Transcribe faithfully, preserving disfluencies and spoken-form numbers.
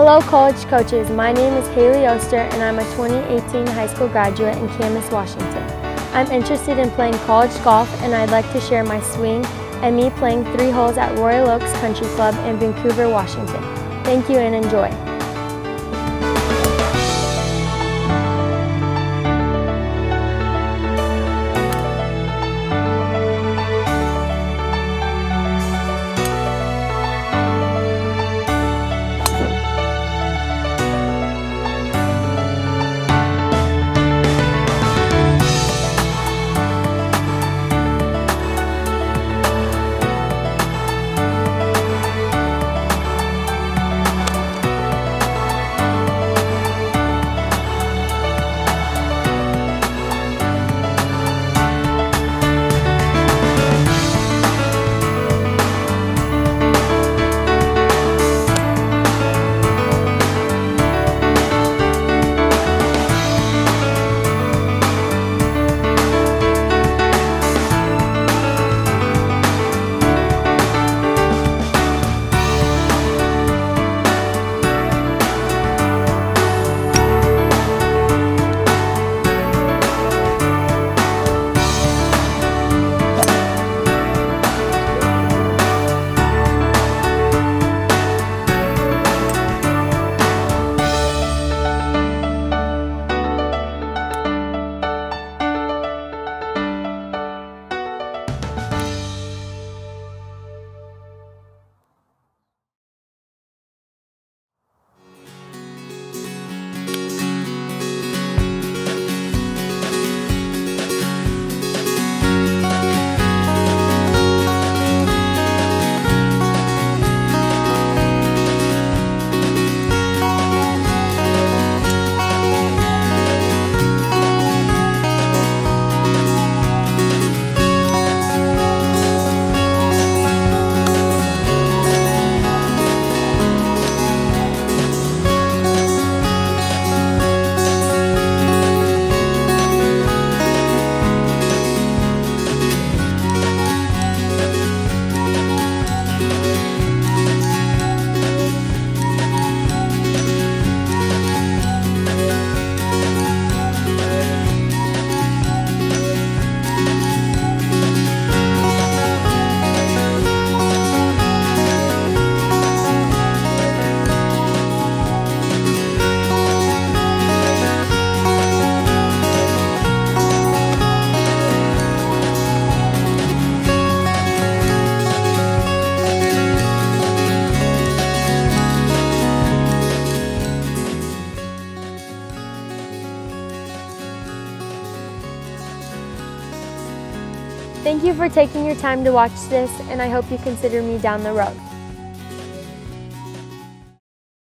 Hello college coaches, my name is Hailey Oster and I'm a twenty eighteen high school graduate in Camas, Washington. I'm interested in playing college golf and I'd like to share my swing and me playing three holes at Royal Oaks Country Club in Vancouver, Washington. Thank you and enjoy. Thank you for taking your time to watch this, and I hope you consider me down the road.